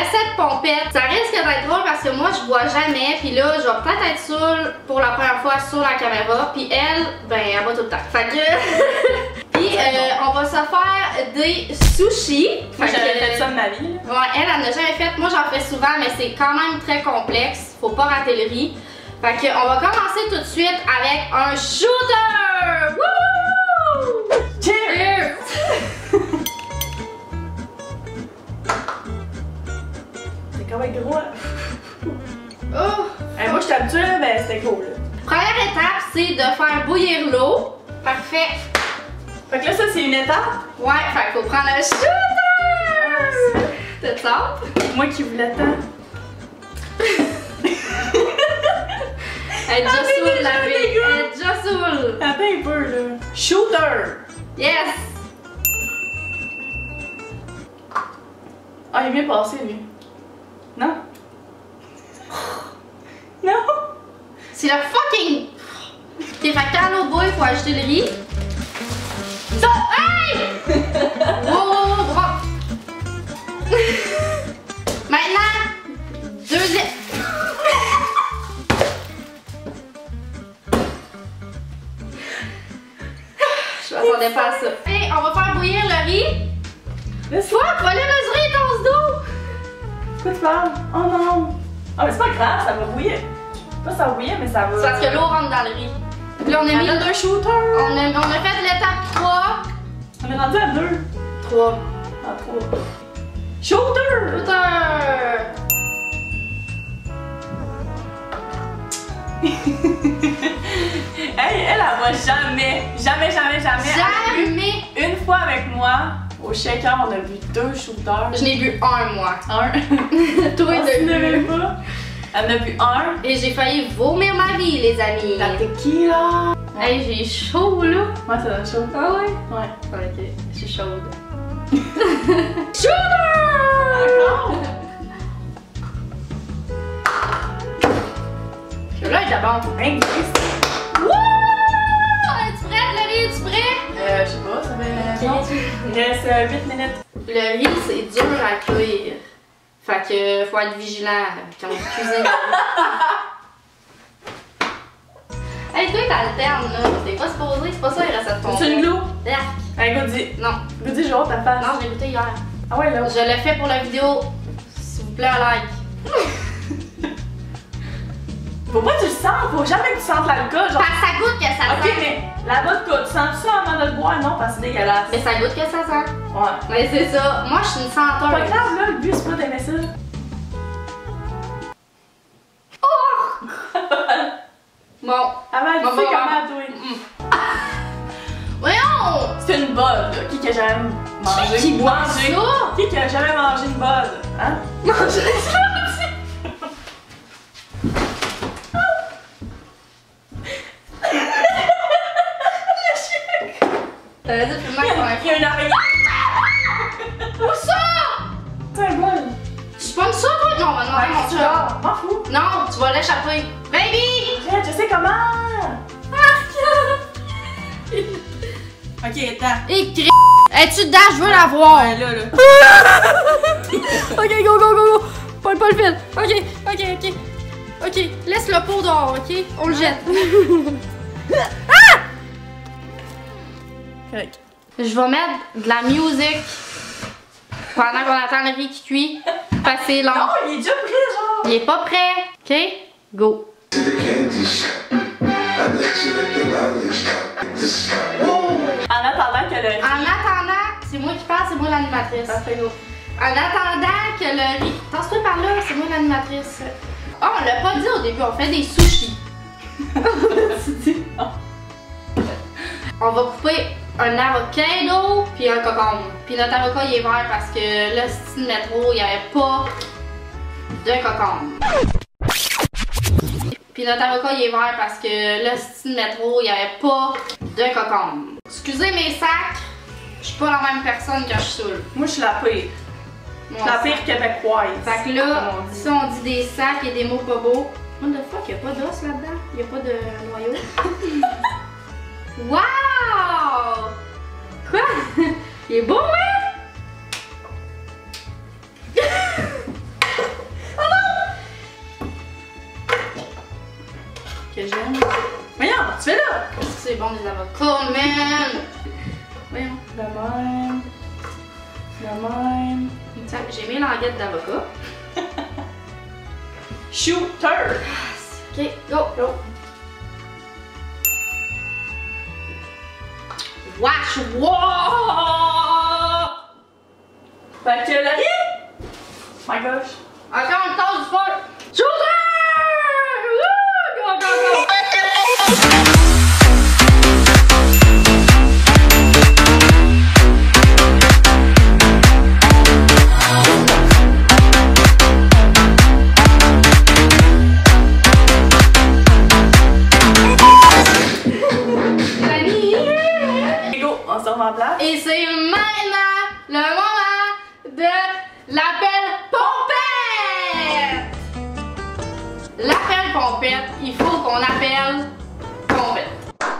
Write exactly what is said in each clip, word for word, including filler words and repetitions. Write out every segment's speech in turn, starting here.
recette pompette. Ça risque d'être drôle parce que moi je bois jamais. Puis là, je vais peut-être être saoule pour la première fois sur la caméra. Puis elle, ben elle boit tout le temps. Fait que... Puis euh, on va se faire des sushis. Moi j'avais fait ça de ma vie. Ouais, elle, elle n'a jamais fait. Moi j'en fais souvent, mais c'est quand même très complexe. Faut pas rater le riz. Fait que on va commencer tout de suite avec un shooter! Wouhou! Cheers! C'est quand même gros. Oh! Hey, moi je suis habituée, mais c'était cool. Première étape, c'est de faire bouillir l'eau. Parfait. Fait que là, ça c'est une étape. Ouais, fait qu'il faut prendre un shooter! T'as ça? Moi qui voulais tant. Elle est déjà saoule, la fille. Elle est déjà saoule. Attends un peu, là. Shooter! Yes! Ah, il est bien passé, lui. Non? Non? C'est le fucking... Ok, fait que quand l'eau bout, il faut ajouter le riz. Ça! Hey! Wow, wow, wow, drop! Maintenant, deuxième... Je m'attendais pas à ça. Hey, on va faire bouillir le riz. Fuck, va aller mesurer ton dos! Quoi tu parles? Oh non! Ah, mais c'est pas grave, ça va bouillir. Pas ça va bouillir, mais ça va. C'est parce que l'eau rentre dans le riz. Puis là, on a mis. deux shooters! On a, on a fait l'étape trois. On est rendu à deux. trois. Ah, trois. Shooter! Shooter! Hey, elle, elle va jamais, jamais, jamais, jamais. Jamais! Une fois avec moi, au shaker, on a bu deux shooters. Je n'ai bu un, moi. Un. Toi, On deux. s'en avait pas. Elle en a bu un. Et j'ai failli vomir ma vie, les amis. La tequila. Hey, j'ai chaud, là. Ouais, ça donne chaud. Ah ouais? Ouais. Ok, je suis chaude. Shooter! Encore? Là, il est bon. Hein, Chris? Wouh! Es-tu prête, le riz? Es-tu prêt? Euh, je sais pas, ça fait. Non. Il reste euh, huit minutes. Le riz, c'est dur à cuire. Fait que faut être vigilant quand on cuisine. Hey, toi, t'alternes, là. T'es pas supposé, c'est pas ça, il reste à ton. C'est une glue? Yark. Hey, Gaudi. Non. Gaudi, je vais voir ta face. Non, je l'ai goûté hier. Ah ouais, là. Je l'ai fait pour la vidéo. S'il vous plaît, un like. Faut pas que tu le sens, faut jamais que tu sentes l'alcool. Genre. Parce que ça goûte que ça Ok, sent. mais la vodka, tu sens ça avant de le boire? Non, parce que c'est dégueulasse. Mais ça goûte que ça sent. Ouais. Mais c'est ça. Moi, je suis une senteuse. Pas grave, là, le but, c'est pas d'aimer ça. Oh! Bon. Avant, tu Bon, sais bon, comment bon. toi. Voyons! C'est une bode, là. Qui qui a jamais mangé? Qui boit mangé? ça? Qui qui a jamais mangé une bode? Hein? Manger ça! T'avais dit plus mal qu'on a Il y a une araignée. Où ça? C'est un bol. Tu pognes ça, toi? Non, on va demander mon tu chat. dors. M'en fous. Non, tu vas l'échapper. Baby! Arrête, je sais comment. Ok, attends. Et cri... Es-tu dedans? Je veux la voir. Ouais, là, là. Ok, go, go, go, go. Pas, pas le fil. Ok, ok, ok. Ok, laisse le pot dehors, ok? On le jette. Ah! Correct. Je vais mettre de la musique pendant qu'on attend le riz qui cuit. Passer long. Non, il est déjà prêt, genre. Il est pas prêt. Ok? Go. En attendant que le riz. En attendant, c'est moi qui parle, c'est moi l'animatrice. Ah, fais go. En attendant que le riz... Tasse-toi par là, c'est moi l'animatrice. Oh, on l'a pas dit au début, on fait des sushis. On va couper un avocado puis un cocombe. Puis notre avocat il est vert parce que là, c'est le métro, il n'y avait pas de cocombe. Puis notre avocat il est vert parce que là, c'est le métro, il n'y avait pas de cocombe. Excusez mes sacs, je suis pas la même personne quand je suis saoule. Moi, je suis la pire. Mon La sac. pire québécoise. Fait que là, comme on dit. si on dit des sacs et des mots pas beaux, what the fuck, y'a pas d'os là-dedans? Y'a pas de noyau? Wow! Quoi? Il est beau, hein? C'est bon les avocats, man! Voyons. De même. De même. Tiens, j'ai mes languettes d'avocat. Shooter! Ok, go! Go! Wesh! Wow! Fait que là, my gosh! Encore une tasse du feu! Shooter! Woo! Go, go, go! Et c'est maintenant le moment de l'appel pompette! L'appel pompette, il faut qu'on appelle pompette.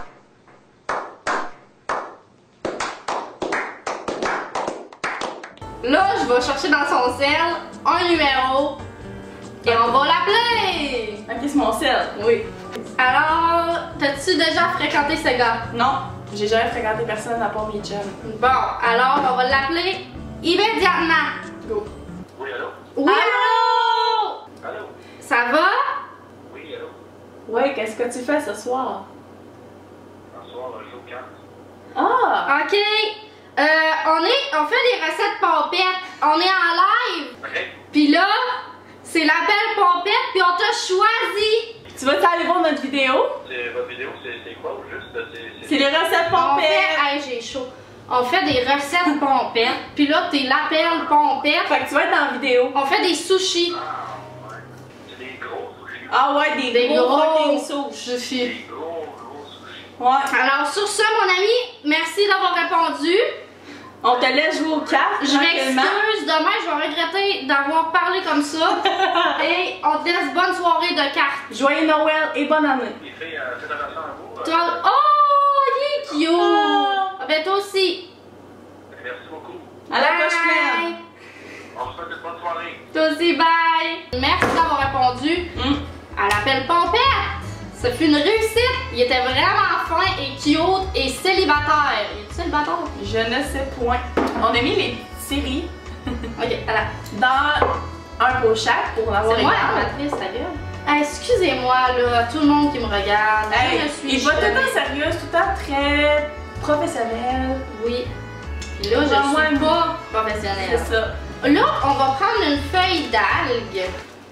Là, je vais chercher dans son sel un numéro et on va l'appeler! Ok, c'est mon sel. Oui. Alors, t'as-tu déjà fréquenté ce gars? Non. J'ai jamais fréquenté personne à part mes chums. Bon, alors on va l'appeler immédiatement. Go. Oui, allô? Oui, allô? Allô? Ça va? Oui, allô? Ouais, qu'est-ce que tu fais ce soir? Ce soir, on joue aux cartes. Ah! Ok. Euh, on est, on fait des recettes pompettes. On est en live. OK. Puis là, c'est l'appel pompette, puis on t'a choisi. Tu vas aller voir notre vidéo? C'est votre vidéo, c'est c'est quoi au juste? C'est C'est les recettes On pompettes! fait, hey, j'ai chaud. On fait des recettes pompettes, puis là, t'es l'appel pompette. Fait que tu vas être dans la vidéo. On fait des sushis. Ah, ouais. C'est des gros sushis. Ah ouais, des, Des gros, gros fucking sushis. sushis. Des gros, gros sushis. Ouais. Alors, sur ce, mon ami, merci d'avoir répondu. On te laisse jouer aux cartes. Je tranquillement. m'excuse, demain je vais regretter d'avoir parlé comme ça. Et on te laisse bonne soirée de cartes. Joyeux Noël et bonne année. Les filles, euh, faites attention à vous. euh, Toi, oh, il est cute. Oh. Ah ben toi aussi. Merci beaucoup. À la Bye. prochaine. On vous souhaite une bonne soirée. Toi aussi, bye. Merci d'avoir répondu Mm. à l'appel pompette. Ça fut une réussite. Il était vraiment fin et cute et célibataire. Il est célibataire? Je ne sais point. On a mis les séries Ok, voilà. dans un pot chaque pour l'avoir C'est moi égal. l'animatrice, ta gueule. Ah, excusez-moi, là, tout le monde qui me regarde. Hey, je suis il va tout le jeune. temps sérieuse, tout le temps très professionnel. Oui. Puis là, je Genre suis moi, pas C'est professionnelle. ça. Là, on va prendre une feuille d'algue.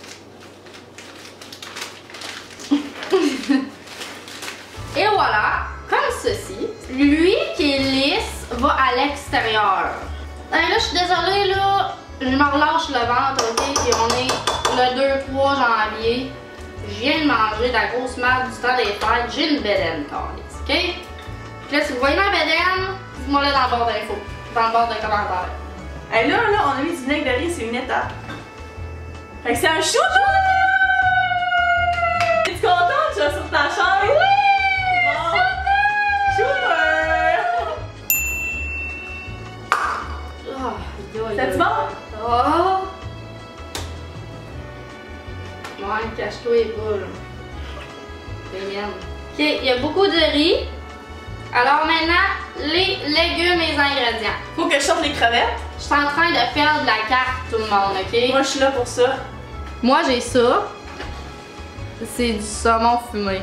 Et voilà, comme ceci. Lui qui est lisse va à l'extérieur. Hey, là, je suis désolée, là, je me relâche le ventre, ok? Puis on est le deux trois janvier. Je viens de manger de la grosse merde du temps des fêtes. J'ai une bédaine, calice, ok? Puis là, si vous voyez ma bédaine, dites-moi là dans le bord d'infos, dans le bord de commentaires. Et là, là, on a mis du vinaigre de riz, c'est une étape. Fait que c'est un shoot! Es-tu contente? Tu vas sur ta chaise? Oui! Bon. Shooter! Oh, C'est-tu bon? Oh! Ouais, cache-toi les boules. C'est mienne. Ok, il y a beaucoup de riz. Alors maintenant, les légumes et les ingrédients. Faut que je sorte les crevettes. Je suis en train de faire de la carte, tout le monde, ok? Moi, je suis là pour ça. Moi, j'ai ça. C'est du saumon fumé.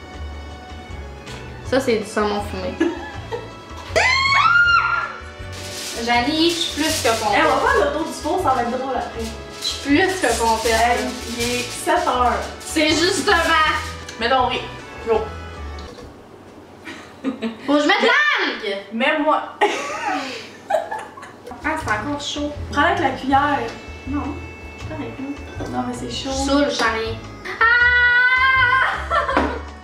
Ça, c'est du saumon fumé. Janie, je suis plus que Hey, pompette. on va faire le tour du four, ça va être drôle après. Je suis plus que pompette. Hey, il est sept heures. C'est justement. Mets ton riz. Go. Faut que je mette l'algue! Mets-moi. Ah, c'est encore chaud. Prends avec la cuillère. Non, je suis avec nous. Non, mais c'est chaud. Je saoule, Charlie. Ah!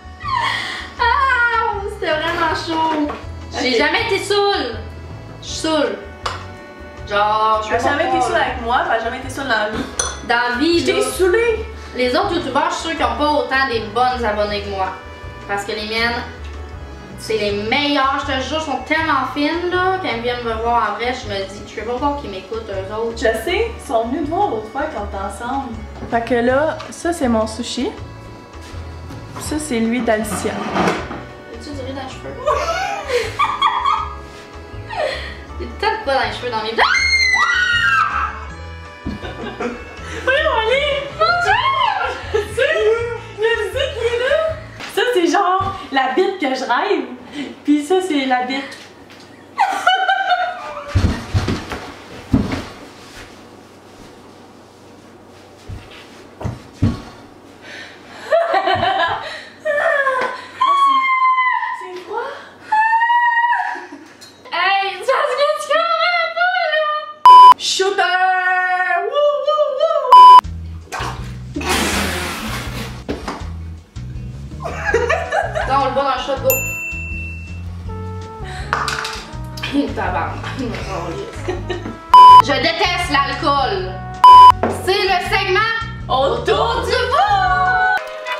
Ah! C'était vraiment chaud. J'ai Ok. jamais été saoule. Je suis saoule. Genre, je Elle a sais pas jamais été quoi. seule avec moi, elle a jamais été seule dans la vie. Dans la vie, Je t'ai là, saoulée. les autres youtubeurs, je suis sûre qu'ils n'ont pas autant des bonnes abonnés que moi. Parce que les miennes, c'est les meilleures. Je te jure, elles sont tellement fines, là, quand elles viennent me voir en vrai, je me dis, je sais pas voir qu'ils m'écoutent, eux autres. Je sais, ils sont venus te voir l'autre fois quand on était ensemble. Fait que là, ça c'est mon sushi. Ça c'est lui d'Alicia. Es-tu de quoi dans les cheveux dans mes... Voyons, allez! Je sais qui est là! Ça, c'est genre la bite que je rêve. Puis ça, c'est la bite. C'est froid? Hey, ça se que tu comprends pas, là! Shooter! Là, on le bat dans le shot, go! Tabarnak. Je déteste l'alcool! C'est le segment Autour du pot!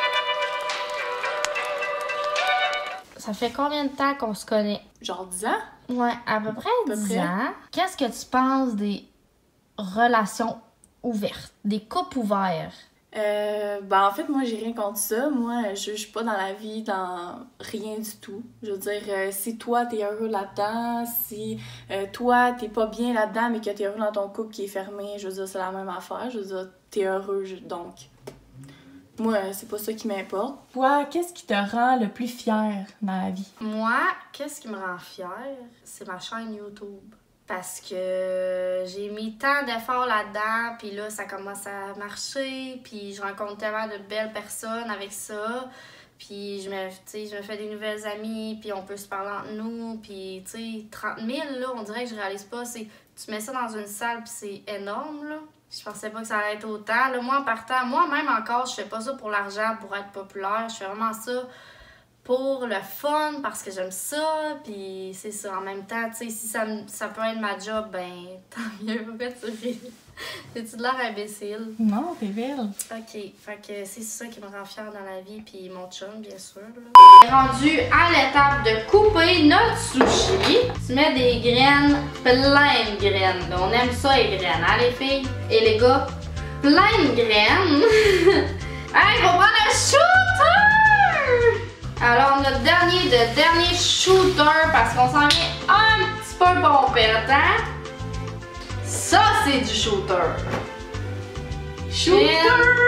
Ça fait combien de temps qu'on se connaît? Genre dix ans? Ouais, à peu près peu dix près. ans. Qu'est-ce que tu penses des relations ouvertes, des couples ouverts? Euh, ben en fait, moi, j'ai rien contre ça. Moi, je juge pas dans la vie, dans rien du tout. Je veux dire, euh, si toi, t'es heureux là-dedans, si euh, toi, t'es pas bien là-dedans, mais que t'es heureux dans ton couple qui est fermé, je veux dire, c'est la même affaire. Je veux dire, t'es heureux, je- donc... Moi, c'est pas ça qui m'importe. Toi, qu'est-ce qui te rend le plus fier dans la vie? Moi, qu'est-ce qui me rend fière? C'est ma chaîne YouTube. Parce que j'ai mis tant d'efforts là-dedans, puis là, ça commence à marcher, puis je rencontre tellement de belles personnes avec ça, puis je me, tu sais, je me fais des nouvelles amies, puis on peut se parler entre nous, puis tu sais, trente mille, là, on dirait que je réalise pas, c'est, tu mets ça dans une salle, puis c'est énorme, là. Je pensais pas que ça allait être autant. Là, moi, en partant, moi-même encore, je fais pas ça pour l'argent, pour être populaire, je fais vraiment ça pour le fun, parce que j'aime ça, puis c'est ça, en même temps, tu sais, si ça, me- ça peut être ma job, ben, tant mieux, pourquoi tu ris? J'ai-tu de l'air imbécile? Non, t'es belle. Ok, fait que c'est ça qui me rend fière dans la vie, puis mon chum, bien sûr, là. On est rendu à l'étape de couper notre sushi. Tu mets des graines, plein de graines, là. On aime ça, les graines, hein, les filles? Et les gars, plein de graines. Hey, faut prendre un shooter! Alors, notre dernier de dernier shooter, parce qu'on s'en vient un petit peu pompette, hein? Ça, c'est du shooter. Shooter!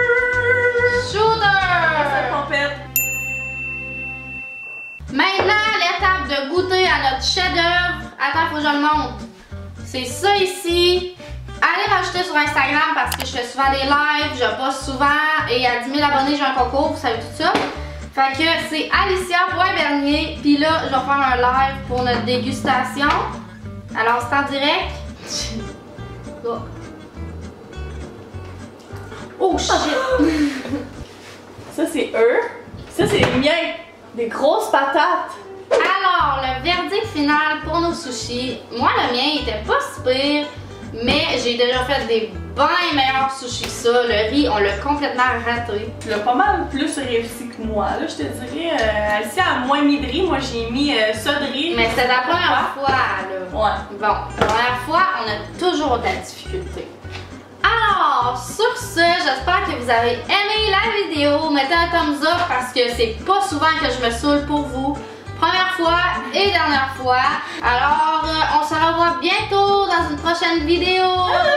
Shooter! Pompette. Maintenant, l'étape de goûter à notre chef-d'œuvre. Attends, faut que je le montre. C'est ça ici. Allez rajouter sur Instagram parce que je fais souvent des lives, je poste souvent et à dix mille abonnés, j'ai un concours, vous savez tout ça. Fait que c'est Alicia Bernier, puis là, je vais faire un live pour notre dégustation. Alors, c'est en direct. Go. Oh shit! Ça, c'est eux. Ça, c'est les miens. Des grosses patates. Alors, le verdict final pour nos sushis. Moi, le mien était pas si pire, mais j'ai déjà fait des bien meilleurs sushis que ça. Le riz, on l'a complètement raté. Tu l'as pas mal plus réussi que moi. Là, je te dirais, euh, Alicia a moins mis de riz. Moi, j'ai mis euh, ça de riz. Mais c'était la première fois, là. Ouais. Bon, la première fois, on a toujours de la difficulté. Alors, sur ce, j'espère que vous avez aimé la vidéo. Mettez un thumbs up parce que c'est pas souvent que je me saoule pour vous. Première fois et dernière fois. Alors, euh, on se revoit bientôt dans une prochaine vidéo.